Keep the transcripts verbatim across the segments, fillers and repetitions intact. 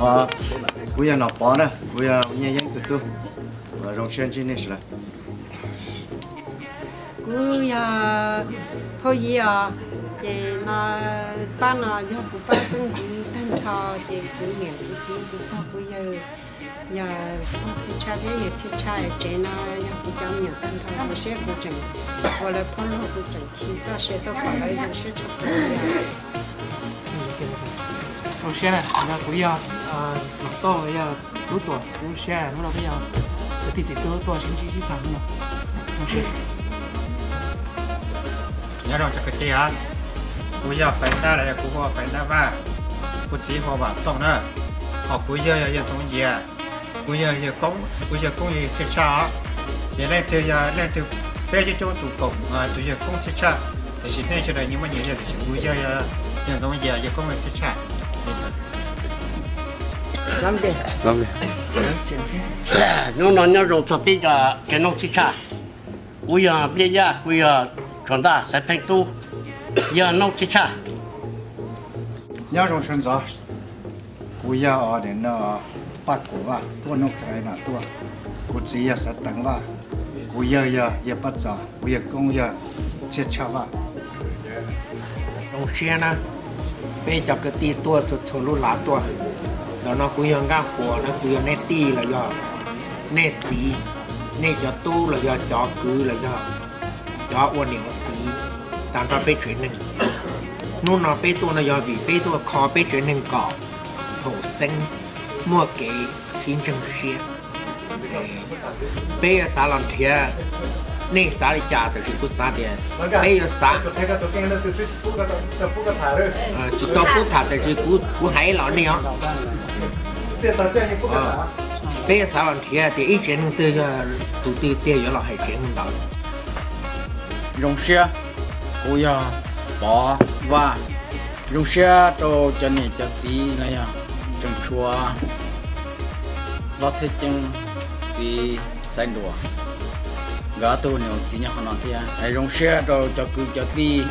và bây giờ nó bỏ nữa bây giờ nhẹ nhàng từ từ và rong sen trên này là cú ya thôi gì à thì nó ban nó giờ cú ban sinh gì thân thọ thì cú miệng cú chỉ cú có cú giờ giờ chỉ cha thế giờ chỉ cha để nó giờ cú cho miệng thân thọ một些cú整或者碰到cú整体这些都放在有些就不一样。 rong sen này là cú ya nó to ya đủ tuổi rong sen nó là bây giờ thì chỉ tôi tôi xin chỉ thằng nó rong sen nhớ rồi chắc cái gì á cú giờ phải ra là cú họ phải ra va cú chỉ họ bảo tông nữa họ cú giờ giờ tông gì à cú giờ giờ công cú giờ công gì chết sao giờ lên từ giờ lên từ bây giờ chỗ tụ cổng à từ giờ công chết sao thì chỉ nên cho này nhưng mà nhiều giờ thì cú giờ giờ giờ tông giờ giờ công chết sao làm đi làm đi nó nói nó rồi cho bây giờ cái nó chết sao cú giờ bây giờ cú giờ chúng ta sẽ thành tu giờ nó chết sao nhớ rong sen gió cú giờ ở đến nó bắt cú va tua nó cái nào tua cú chỉ giờ sẽ tăng va cú giờ giờ giờ bắt gió cú giờ công giờ chết chả va rong sen á bây giờ cái ti tua cho cho lú lá tua đó nó cú giờ ngãหัวnó cú giờ nét ti là do nét gì nét do tu là do chó cứ là do chó uốn nhiều thì tạm ra bây chuyện nàyนู่นnó bâyตัวnó do vì bâyตัวคอbây chuyện này cỏ thổ sinh mua cái xin chân xe bây giờ xã làm thiệt nên xã đi trả từ khi xã tiền bây giờ xã chỉ tao bút thả từ khi cú cú hay lắm này á bây giờ xã làm thiệt thì ít chuyện từ từ từ tiền giờ là hay chuyện đó rong xe cú giờ bỏ và rong xe đồ chân này cho gì này à chân chua lót xe chân gì xanh đùa gã tôi nhiều chỉ nhắc họ nói kia ai rong xe đồ cho cứ cho đi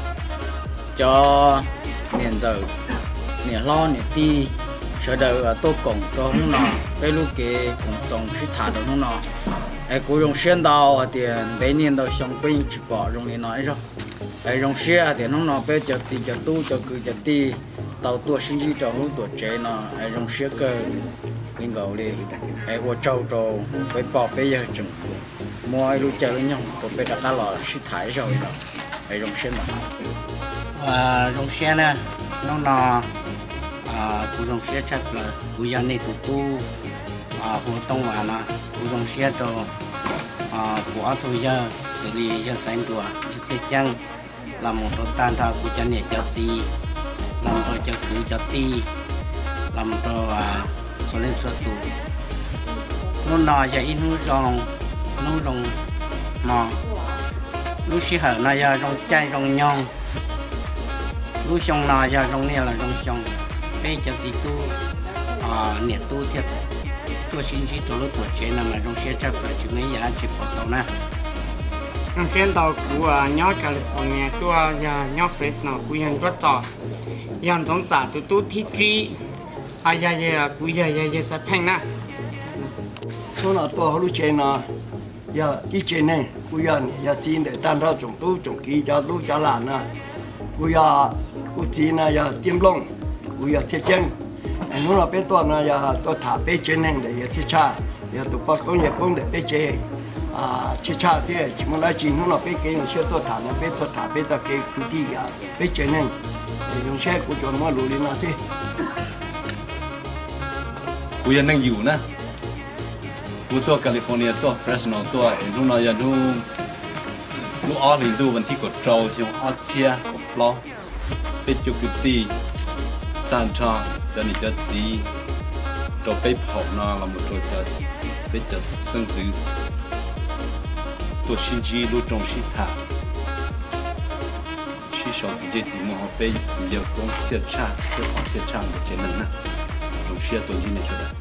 cho niệm giờ niệm lo niệm đi sợ đời ở tô cổng cho không nào cái lúc kia cũng trồng sĩ thả được không nào ai cố rong xe đào tiền mấy年đầu xong bên chỉ bỏ rong này nói rồi ai rong xe thì nó nó bây giờ thì cho tu cho cứ cho đi tàu tua sinh chi cho lúc tuổi trẻ nó ai rong xe cơ linh cầu đi ai qua châu rồi phải bỏ bây giờ chừng mua ai lúc chơi với nhau còn bây giờ cá lò sĩ thải rồi đó ai rong xe mà à rong xe nè nó nó à cú rong xe chắc là cú dân này tụ tu à hồ tông mà nó cú rong xe rồi à của tôi giờ xử lý giờ sáng đùa sẽ chăng làm một đồ tan thao của chân nhẹ cho gì làm rồi cho cứ cho ti làm rồi à số lên số tụ nó nọ giờ in nu rong nu rong nọ nu xí hở nọ giờ rong chay rong nhong nu xong nọ giờ rong này là rong xong bây giờ gì tu à nhiệt tu thiệt tôi xin chỉ tôi lúc tuổi trẻ là mà rong xe chắc là chúng ấy giá chỉ bỏ tàu nè rong sen tàu của nhau California tôi giờ nhau Fresno của dân rất to dân giống trả tụi tôi thích gì ai giờ giờ của giờ giờ giờ sẽ phanh nè số nào to lúc chơi nó giờ cái chơi này cú giờ này giờ chín để tan ra trồng tu trồng kỳ cho tu cho làn nè cú giờ cú chín là giờ tiêm lông cú giờ thiết chân anh nói là bé to là giờ tôi thả bé chơi này để giờ thiết cha giờ tụi bác công nhà công để bé chơi à thiết cha thì chỉ muốn nói chỉ nói là bé cái nó sẽ tôi thả nó bé tôi thả bé ta cái cứ đi giờ bé chơi này dùng xe của chúng nó lùi lên nó sẽ cú giờ đangอยู่นะกูตัวแคลิฟอร์เนียตัวเฟรชโนตัวนู่นน่ะยังนู่นนู่นออรินดูวันที่กดโจชิวออเซียกดปลอเป็นจุกตีตานชาจะนี่จะสีตัวไปเผาหน้าเราหมดตัวจะเป็นจะซึ่งจืดตัวชินจีรู้ตรงชิตาชิชอบที่จะตีมันเอาไปเดี๋ยวกงเสียชาตัวของเสียชาหมดเจนั้นนะตรงเชียตัวจีนนี่ชุด